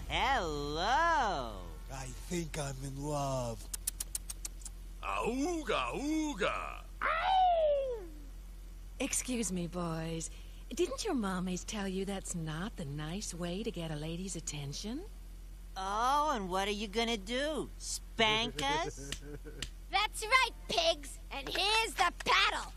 Hello. I think I'm in love. Auga, ooga. Excuse me, boys. Didn't your mommies tell you that's not the nice way to get a lady's attention? Oh, and what are you gonna do? Spank us? That's right, pigs. And here's the paddle.